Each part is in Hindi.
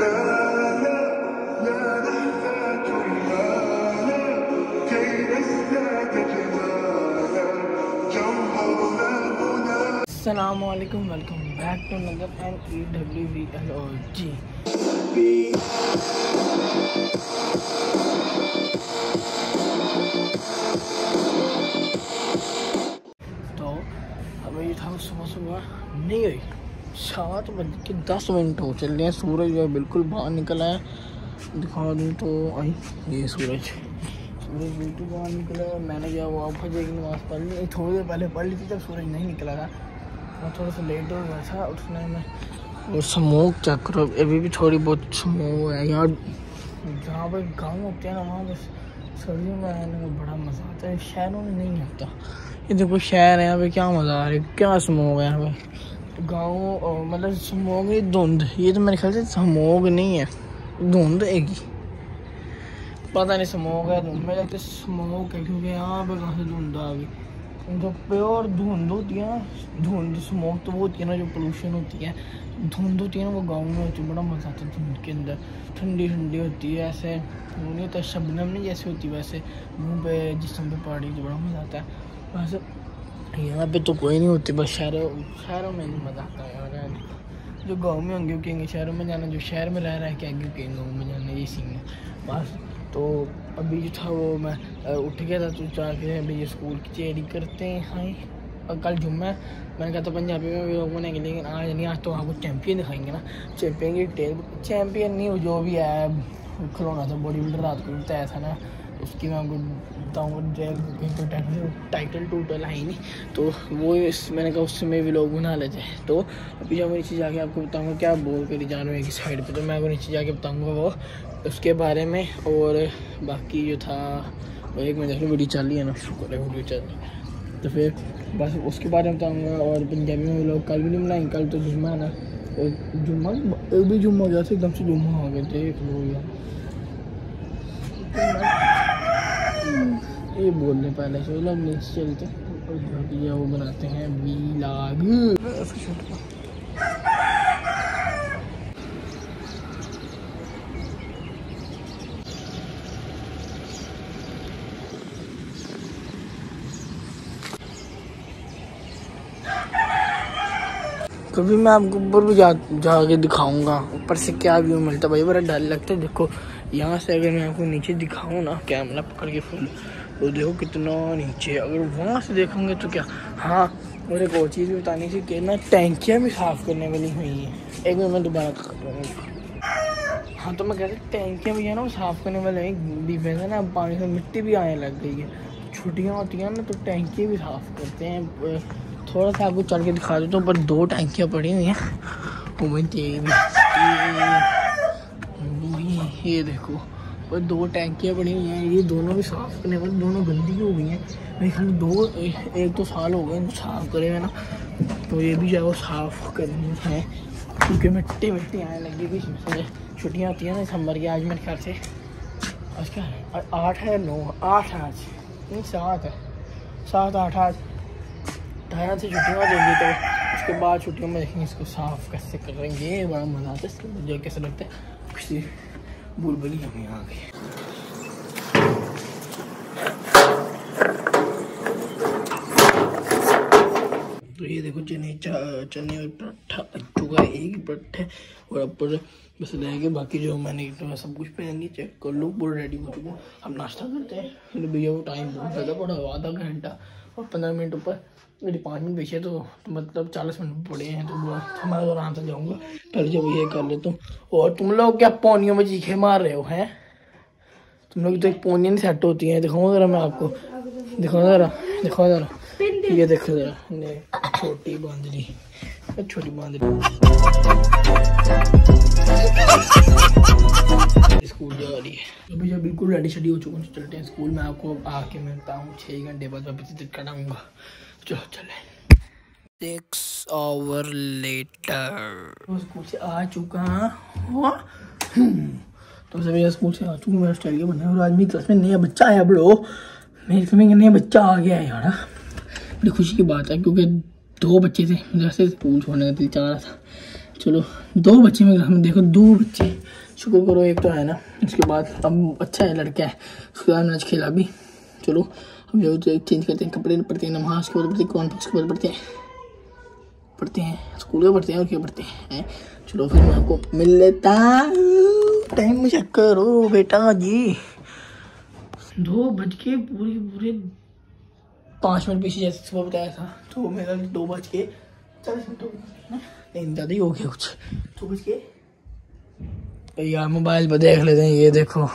Assalamualaikum, welcome back to another NEWVLOG। तो अभी था सुबह नहीं गई 7:10 हो चल रहे हैं। सूरज जो बिल्कुल बाहर निकला है, दिखा दूँ तो आई ये सूरज बिल्कुल बाहर निकला है। मैंने क्या वो फजर की नमाज़ पढ़ ली, थोड़ी देर पहले पढ़ ली थी जब सूरज नहीं निकला था। मैं थोड़ा सा लेट हो गया था उठने में। और स्मोक चेक करो, अभी भी थोड़ी बहुत स्मोक है यहाँ। जहाँ पर गाँव होते हैं ना वहाँ बस सर्दियों में आने में बड़ा मज़ा आता है, शहरों में नहीं आता। ये देखो शहर है यहाँ पे, क्या मज़ा आ रहा है, क्या स्मोक है यहाँ पे। गाँव मतलब स्मोक ये धुंध, ये तो मेरे ख्याल से स्मोक नहीं है, धुंध है कि पता नहीं स्मोक है धुंध। मेरे लगता है स्मोक है, क्योंकि यहाँ पे कहाँ से धुंध आ गई। जो प्योर धुंध होती है ना, धुंध स्मोक तो वो होती है ना जो पोल्यूशन होती है। धुंध होती है ना वो गाँव में होती है, बड़ा मज़ा आता है धुंध के अंदर। ठंडी ठंडी होती है, ऐसे वो नहीं होता शबनम नहीं जैसे होती वैसे मुँह पे जिस्म पे पड़ी तो बड़ा मज़ा आता है। वैसे यहाँ पे तो कोई नहीं होती, बस शहरों में नहीं मज़ा आता है यार। जो गाँव में होंगे कहेंगे शहरों में जाना, जो शहर में रह रहा है क्या कहेंगे गाँव में जाना, ये सीन है बस। तो अभी जो था वो मैं उठ गया था तो जाके अभी ये स्कूल की तैयारी करते हैं। हाँ कल जुम्मा है, मैंने कहा तो पंजाबी में भी लोग बनेंगे, लेकिन आज नहीं, आज तो आपको चैम्पियन दिखाएंगे ना। चैम्पियन की चैम्पियन नहीं वो जो भी है खिलौना था, बॉडी बिल्डर रात को बताया था ना, उसकी मैं आपको बताऊँगा। तो टाइटल टूटल है ही नहीं तो वो मैंने कहा उसमें भी लोग बना लेते हैं। तो अभी जब मैं नीचे जाके आपको बताऊँगा क्या बोल कर जा रहे हैं एक साइड पे, तो मैं आपको नीचे जाके बताऊँगा वो उसके बारे में। और बाकी जो था वो एक मिनट वीडियो चल रही है ना, शुक्र है वीडियो चल रही है, तो फिर बस उसके बारे में बताऊँगा। और पंजाबी में लोग कल भी नहीं बनाएंगे, कल तो जुम्मा है ना, जुम्मा एक भी जुम्मा हो गया था, एकदम से जुम्मा हो गया, देख लो यार। ये बोलने पहले से लोग नीचे चलते और वो बनाते हैं वीलॉग। कभी मैं आपको ऊपर भी जाके दिखाऊंगा ऊपर से क्या व्यू मिलता है। भाई बड़ा डर लगता है। देखो यहाँ से अगर मैं आपको नीचे दिखाऊँ ना कैमरा पकड़ के फुल, तो देखो कितना नीचे। अगर वहाँ से देखोगे तो क्या। हाँ और एक और चीज़ बतानी थी कि ना टैंकियाँ भी साफ़ करने वाली हुई हैं। एक मिनट मैं दोबारा कर। हाँ तो मैं कह रहा टैंकियाँ भी है ना वो साफ़ करने वाले हैं। बीच में ना पानी से मिट्टी भी आने लग गई है, छुट्टियाँ होती हैं ना तो टैंकियाँ भी साफ़ करते हैं। थोड़ा सा आपको चल के दिखा देता हूँ, पर 2 टैंकियाँ पड़ी हुई हैं वो मैं ये देखो, और 2 टैंकियाँ पड़ी हुई हैं। ये दोनों भी साफ़ करने वाली, दोनों गंदी हो गई हैं मेरे ख्याल। एक तो साल हो गए साफ़ करे हुए ना, तो ये भी जो है वो साफ़ करनी है क्योंकि मिट्टी आने लगी थी। छुट्टियाँ होती हैं ना दिसंबर की। आज मेरे ख्याल से आज क्या है 8 है 9 8 आज नहीं 7 है 7 8 आज 18 से छुट्टियाँ देंगी, तो उसके बाद छुट्टियों में देखेंगे इसको साफ़ कैसे करेंगे। बड़ा मज़ा आता है इसके मुझे, कैसे लगता है खुशी बुलबुली हमें आ गई। तो ये देखो चने और पराठा चुका है, एक ही पराठा है और ऊपर बस रहेंगे। बाकी जो मैंने तो सब कुछ पहनेंगे, चेक कर लो पूरा रेडी हो चुका। हम नाश्ता करते हैं। तो भैया वो टाइम बहुत ज़्यादा पड़ा, आधा घंटा और 15 मिनट ऊपर मेरी 5 मिनट पीछे, तो मतलब 40 मिनट पड़े हैं। तो हमारा तो आराम से जाऊँगा, पहले जब ये कर लेता हूँ। और तुम लोग क्या पौनियों में चीखे मार रहे हो हैं? तुम लोग तो एक पौनी नहीं सेट होती है। दिखाऊँ ज़रा मैं आपको, दिखाओ ज़रा ये देखो ज़रा छोटी बांदरी स्कूल जा रही है। अभी जब बिल्कुल रेडी शेडी हो चुका हूँ, चलते हैं स्कूल में। आपको आके मिलता हूँ 6 घंटे बाद, वापस तक कराऊंगा। चलो चले। 6 आवर लेटर तो स्कूल से आ चुका हूँ। तो सभी स्कूल से आ चुका, मेरा स्टाइल के बना है। और आज मेरी क्लास में नया बच्चा आया ब्रो, मेरी क्लास में नया बच्चा आ गया है यार। बड़ी खुशी की बात है क्योंकि 2 बच्चे थे, जैसे स्कूल छोड़ने का दिल चाह रहा था, चलो 2 बच्चे मेरे घर में, देखो 2 बच्चे, शुक्र करो एक तो है ना। उसके बाद अब अच्छा है लड़का है, उसके बाद मैंने खेला भी। चलो अब जो चेंज करते हैं कपड़े, पढ़ते हैं नमाज, के बाद पढ़ते हैं कुरान, उसके बाद पढ़ते हैं स्कूल में पढ़ते हैं और क्या पढ़ते हैं। चलो फिर मैं आपको मिल लेता हूँ, टाइम चेक करो बेटा जी। 2 बज के पूरे 5 मिनट पीछे जैसे सुबह बताया था, तो मेरा 2 बज के 40 मिनट हो गया, नहीं ज़्यादा ही हो गया कुछ। 2 बज के यार मोबाइल पर देख लेते हैं, ये देखो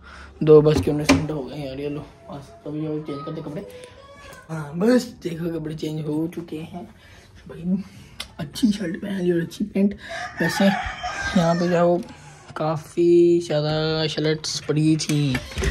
2 बज के 19 मिनट हो गए यार। ये लो बस अभी जो चेंज करते कपड़े, हाँ बस देखो कपड़े चेंज हो चुके हैं भाई। अच्छी शर्ट पहन ली और अच्छी पैंट। वैसे यहाँ पे जाओ काफ़ी ज़्यादा शर्ट्स पड़ी थी,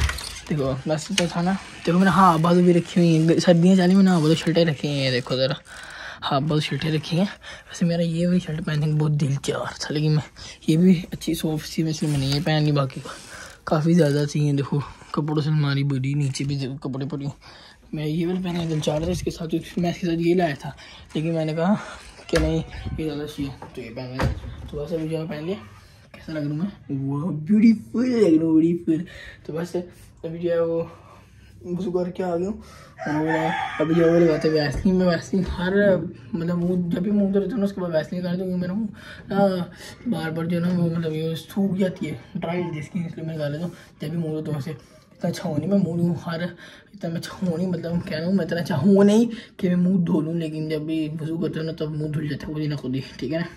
देखो वैसे तो था ना। देखो मैंने हाँ बाजू भी रखी हुई हैं, सर्दियाँ जाने में ना बाजू शर्टें रखी हैं, देखो ज़रा हाँ बाजू शर्टें रखी हैं। वैसे मेरा ये वाली शर्ट पहनने का बहुत दिल चाह रहा था, लेकिन मैं ये भी अच्छी सॉफ्ट सी, वैसे मैंने ये पहन ली। बाकी काफ़ी ज़्यादा सी हैं, देखो कपड़ों से हमारी बड़ी नीचे भी कपड़े पड़ी। मैं ये वाला पहनने का दिल चाह रहा था, इसके साथ मैं इसके साथ ये लाया था, लेकिन मैंने कहा कि नहीं ये ज़्यादा चाहिए तो ये पहन लिया। तो बस अभी जो पहन लिया, कैसा लग रहा हूँ मैं, वो ब्यूटीफुल लग रहा हूँ, ब्यूटीफुल। तो बस अभी जो है वो घुस करके आ गया हूँ और अभी जो है लगाते वैसलीन में, वैसलीन हर मतलब मुँह जब भी मुँह धोता हूँ ना उसके बाद वैसलीन कर दूँगी। मेरा मुँह बार बार जो है ना वो मतलब ये सूख जाती है, ड्राई स्किन, इसलिए मैं लगा लेता हूँ जब भी मुँह धोता हूँ। वैसे इतना अच्छा हो नहीं मैं मुँह धोऊँ, हर इतना मैं अच्छा हो नहीं, मतलब कह रहा हूँ मैं इतना अच्छा हूँ नहीं कि मैं मुँह धो लूँ, लेकिन जब भी वज़ू करता हूँ ना तब मुँह धुल जाता है खुद ही ना खुद ही, ठीक है ना।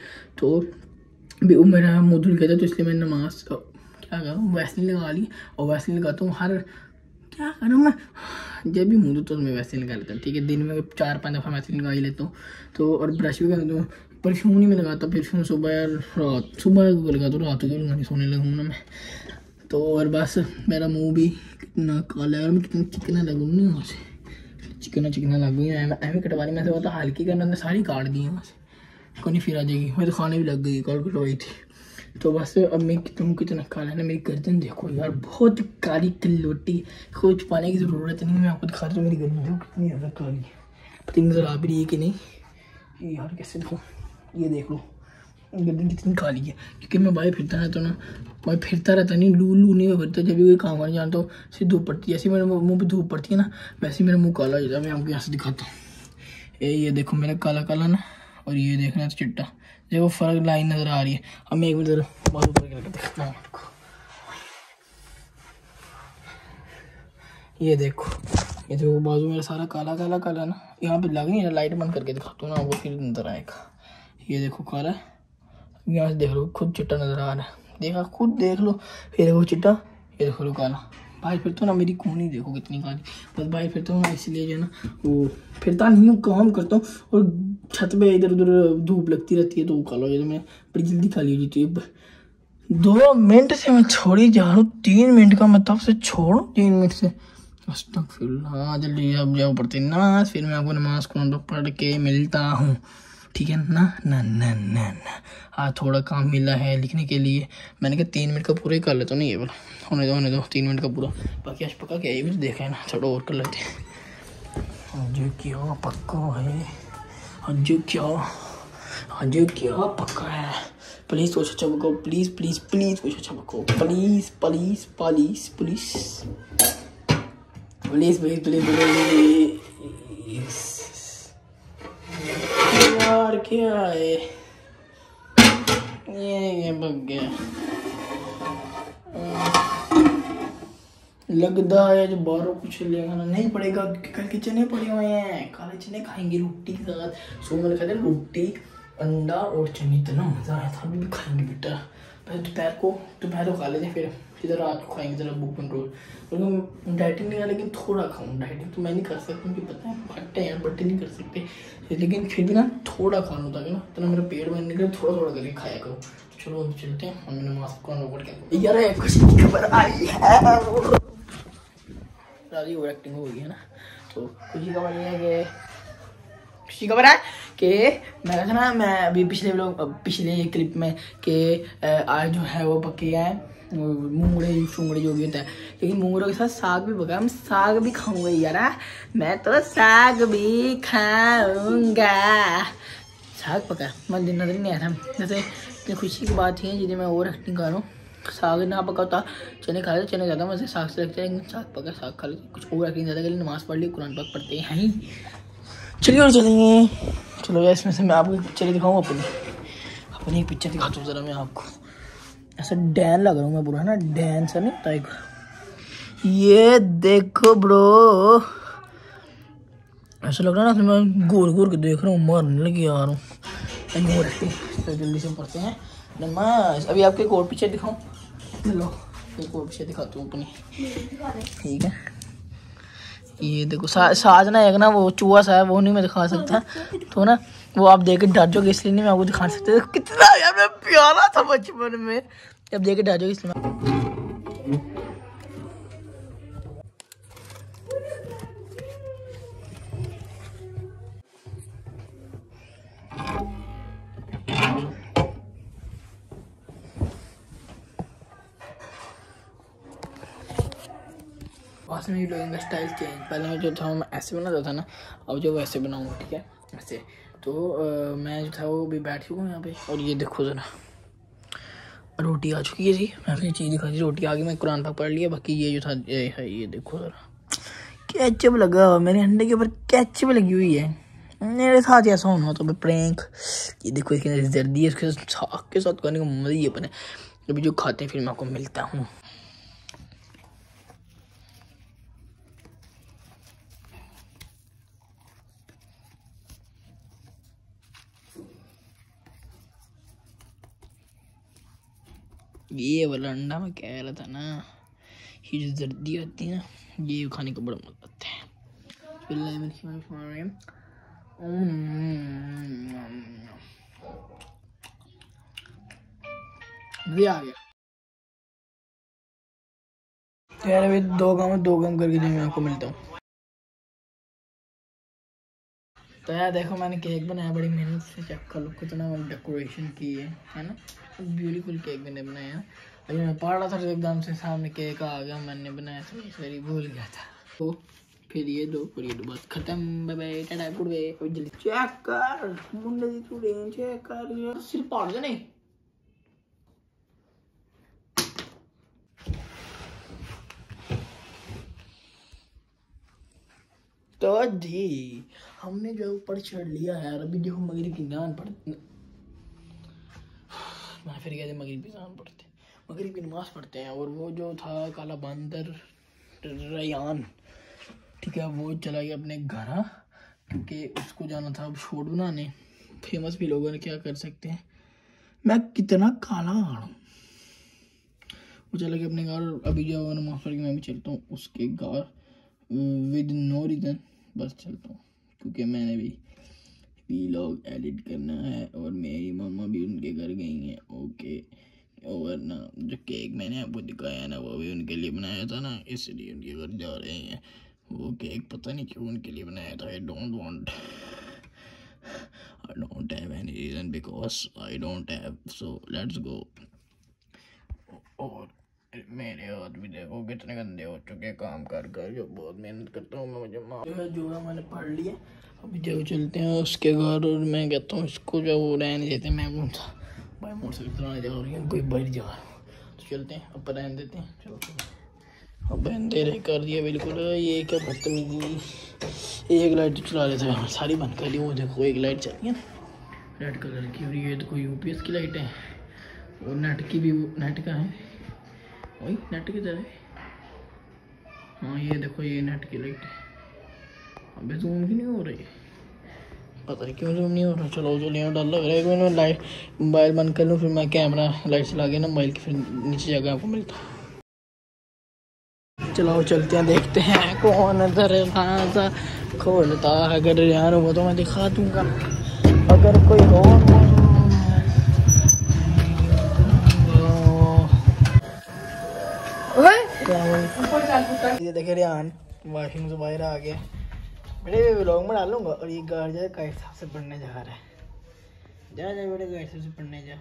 तो अभी वो मेरा मुँह धुल गया था, तो इसलिए मैंने नमाज क्या करूँ वैसलीन लगा ली, और वैसलीन लगाता हूँ हर, क्या करूँ मैं जब भी मुँह धोता हूँ मैं वैसलीन लगा लेता हूँ, ठीक है। दिन में 4-5 दफ़ा वैसलीन लगा ही लेता हूँ। तो और ब्रश भी करता हूँ, परफ्यूम नहीं मैं लगाता, परफ्यूम सुबह या रात, सुबह लगाता हूँ, रात को लगानी, सोने लगूँ ना मैं। तो और बस मेरा मुँह भी कितना काला है और मैं कितना चिकना लगूँ ना, वहाँ से चिकना लगूँ, ऐਵੇਂ कटवा ली। मैं से बोलता हल्की करना, मैंने सारी काट दी है वहाँ से, कोई नहीं फिर आ जाएगी। मैं तो खाने भी लग गई, कॉल कटवाई थी। तो बस अब मैं कितना काला है ना, मेरी गर्दन देखो यार, बहुत काली कलोटी, कोई छुपाने की ज़रूरत नहीं, मैं आपको दिखा रहा हूँ मेरी गर्दन देखो कितनी ज़्यादा काली है। पता नहीं नज़र आ भी रही है कि नहीं यार, कैसे देखो ये देख लो गर्दन कितनी काली है, क्योंकि मैं बाहर फिरता रहता हूँ ना, बाहर फिरता रहता नहीं, लू नहीं मैं फिरता, जब भी कोई काम करने जानता हूँ सिर्फ धूप पड़ती है, ऐसे मेरे मुँह पर धूप पड़ती है ना, वैसे मेरा मुँह काला हो जाता है। मैं आपको यहाँ से दिखाता हूँ, ये देखो मेरा काला काला ना, और ये देखना तो चिट्टा, देखो फर्क लाइन नज़र आ रही है। अब मैं एक मिनट बाजू ऊपर करके देखता हूँ आपको, ये देखो बाजू मेरा सारा काला ना, यहाँ पे लग नहीं है, लाइट बंद करके दिखाता हूँ ना वो फिर नज़र आएगा। ये देखो काला, यहाँ से देख लो खुद चिट्टा नज़र आ रहा है, देखा खुद देख लो, फिर वो चिट्टा, ये देखो लो काला। भाई फिर तो ना मेरी कूनी देखो कितनी काली, बस भाई फिर तो ना इसलिए जो है ना वो फिरता नहीं हूँ, काम करता हूँ और छत पे इधर उधर धूप लगती रहती है तो वो काला हो जाता है, मैं बड़ी जल्दी काली हो जाती है। 2 मिनट से मैं छोड़ी जा रहा हूँ, 3 मिनट का मैं तब से छोड़ू, 3 मिनट से हाँ जल्दी अब जाओ पढ़ते नमाज, फिर मैं आपको नमाज को पढ़ के मिलता हूँ, ठीक है ना। ना ना ना ना हाँ थोड़ा काम मिला है लिखने के लिए, मैंने कहा 3 मिनट का पूरा ही कर लेता हूँ ना, ये वाला होने दो 3 मिनट का पूरा, बाकी आज पक्का क्या ये भी देखा है ना, थोड़ा और कर लेते हैं। आज क्या पक्का है, आज क्या पक्का है, प्लीज़ कुछ अच्छा पकाओ, प्लीज़ कुछ अच्छा पकाओ, प्लीज़ यार क्या है ये बग गया, लगता है जो बाहरों कुछ लेना नहीं पड़ेगा, कल के चने पड़े हुए हैं, काले चने खाएंगे रोटी के साथ। सो मैंने खाया रोटी अंडा और चने, इतना मज़ा आया था, अभी भी खाएंगे बेटा। पहले दोपहर को खा लेते, फिर सीधा रात को खाएंगे, ज़रा भूख कंट्रोल, क्योंकि डाइटिंग नहीं है लेकिन थोड़ा खाऊँ, डाइटिंग तो मैं नहीं कर सकता क्योंकि पता है भट्टे हैं बट्टे नहीं कर सकते, लेकिन फिर भी ना थोड़ा खा लूँ ताकि ना इतना मेरा पेट बनने के लिए थोड़ा करके खाया करो। चलो हम चलते हैं, हमने मास्क को पढ़ के यार खुशी की खबर आई है, सारी वो एक्टिंग हो गई है ना। तो खुशी खबर ये है कि खुशी खबर है कि मैं था ना, मैं अभी पिछले क्लिप में कि आज जो है वो पके हैं मूंगड़े शूंगड़े जो भी होता है, लेकिन मूंगड़ों के साथ साग भी पका, मैं साग भी खाऊंगा यार, मैं तो साग भी खाऊंगा, साग पका मैं दिन नजर ही नहीं आया था। जैसे कि खुशी की बात ही है जिन्हें मैं और एक्टिंग कर रहा हूँ। साग ना पका होता चने खा लेते, चने ज़्यादा मजे साग से लगते हैं, साग पका साग खा लेते कुछ और एक्टिंग ज़्यादा कर ली, नमाज़ पढ़ ली, कुरान पाक पढ़ते हैं ही। चलिए और चलेंगे। चलो यार इसमें से मैं आपको पिक्चर दिखाऊँ, अपनी पिक्चर दिखाता हूँ ज़रा मैं आपको। ऐसा डैन लग रहा हूँ मैं पूरा, है ना, डैन सा नहीं होता एक। ये देखो ब्रो, ऐसा लग रहा है ना मैं गोल गोल के देख रहा हूँ, मरने लगी आ रहा हूँ। तो जल्दी से पढ़ते हैं नमाज। अभी आपके एक और पिक्चर दिखाऊँ, चलो एक और पिक्चर दिखाता हूँ अपनी, ठीक है। ये देखो साज ना, एक ना वो चूहा सा है, वो नहीं मैं दिखा सकता तो ना, वो आप देख के डर जाओगे इसलिए नहीं मैं आपको दिखा सकता। कितना यार प्यारा था बचपन में, अब देख के डर जाओगे इसलिए बस मेरी ब्लॉगिंग का स्टाइल चेंज, पहले मैं जो था मैं ऐसे बनाता था ना, अब जो वैसे बनाऊँ, ठीक है ऐसे। तो मैं जो था वो भी बैठ चुका हूँ यहाँ पे, और ये देखो ज़रा रोटी आ चुकी है जी। मैं अपनी चीज़ दिखा दी, रोटी आ गई, मैं कुरान पाक पढ़ लिया। बाकी ये जो था ये है, ये देखो ज़रा कैचअप लगा हुआ मेरे अंडे के ऊपर, कैचअप लगी हुई है। मेरे साथ ऐसा होना तो प्रैंक। ये देखो इसके अंदर जर्दी है, इसके साग के साथ करने का मज़ा ही अपने। अभी जो खाते हैं फिर मैं आपको मिलता हूँ। ये वाला अंडा मैं कह रहा था ना, ये जो जर्दी आती है ना, ये खाने का बड़ा मजा आता है। मज़ा आ गया यार। अभी दो काम करके जो मैं आपको मिलता हूँ। तो यार देखो मैंने केक बनाया बड़ी मेहनत से, चेक कर लो कितना डेकोरेशन की है ना, ब्यूटीफुल केक मैंने बनाया। अभी मैं पढ़ रहा था तो एकदम से सामने केक आ गया, मैंने बनाया सॉरी भूल गया था। तो फिर ये दो बस खत्म, bye bye tata goodbye. जल्दी चेक कर मुंडे दी तू चेक कर, सिर्फ पढ़ दे नहीं। तो जी हमने जो ऊपर चढ़ लिया है, अभी जो मगरिब की नमाज पढ़ते, मैं फिर कहते मगरिब की नमाज पढ़ते हैं। और वो जो था काला बंदर रयान, ठीक है, वो चला गया अपने घर, क्योंकि उसको जाना था अब शॉर्ट बनाने। फेमस भी लोगों ने क्या कर सकते हैं, मैं कितना काला आ रहा हूँ। वो चला गया अपने घर, अभी जो नमाज पढ़ के मैं भी चलता हूँ उसके घर विद नो रीज़न, बस चलता हूँ क्योंकि मैंने भी व्लॉग एडिट करना है और मेरी मम्मा भी उनके घर गई हैं। ओके, और ना जो केक मैंने आपको दिखाया ना वो भी उनके लिए बनाया था ना, इसलिए उनके घर जा रहे हैं। वो केक पता नहीं क्यों उनके लिए बनाया था। I don't have any reason because I don't have, so let's go. और मेरे हाथ भी देखो कितने गंदे हो चुके काम कर जो बहुत मेहनत करता हूँ मैं, मुझे माफ जो है मैंने पढ़ लिया। अभी जब चलते हैं उसके घर, और मैं कहता हूँ इसको जो वो रहने देते हैं। मैं बोलता भाई मोटरसाइकिल चलाने जा रही है कोई बैठ जा, तो चलते हैं अब रहने देते हैं। चलो अब बहन दे रहे कर दिया बिल्कुल। ये क्या बदतमीजी, एक लाइट चला रहे थे सारी बंद कर दी। वो देखो एक लाइट चल रही है रेड कलर की, और ये तो कोई यूपीएस की लाइट है, और नेट की भी, नेट का है वही नेट की तरह। हाँ ये देखो ये नेट की लाइट है। अबे जूम की नहीं हो रही, पता नहीं क्यों जूम नहीं हो रहा। चलो जो लिया डर लग रहा है। एक मिनट लाइट मोबाइल बंद कर लूँ, फिर मैं कैमरा लाइट चला के ना मोबाइल की, फिर नीचे जाकर आपको मिलता हूँ। चलो चलते हैं, देखते हैं कौन दरवाजा खोलता है। अगर यार वो तो मैं दिखा दूंगा, अगर कोई हो ये देखे रियान वॉशिंग से बाहर आ गया। बेटे व्लॉग में डालूंगा। और ये गार्ड जो है काइट साहब से पढ़ने जा रहा है। जा बेटे गाइड साहब से पढ़ने जा।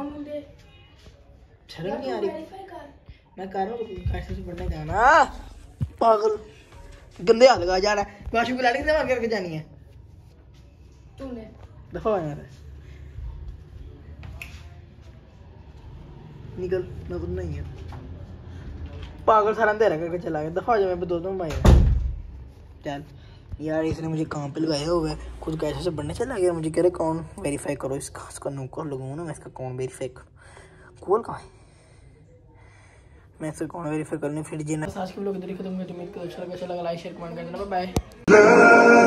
शर्म नहीं आ रही, मैं कह रहा हूँ गाइड साहब से पढ़ने जाना। पागल गंदे हाल जा रहा है। वॉशिंग को लाने के करके जानी है तूने, दफा यार। निकल मैं खुद नहीं है पागल सारा अंधेरा करके चला गया। दफा जा मैं पे दो भाई चल यार। इसने मुझे काम पे लगाया हुआ है, खुद कैसे से बनने चला गया। मुझे कह रहे अकाउंट वेरीफाई करो इसका नौकर लगाऊँ ना मैं इसका अकाउंट वेरीफाई करूँ। कॉल कहाँ है? मैं इसका अकाउंट वेरीफाई करने फिर जीना। आज के लोग इधर ही खत्म करते हैं। अच्छा लगा लाइक शेयर कमेंट कर देना। बाय।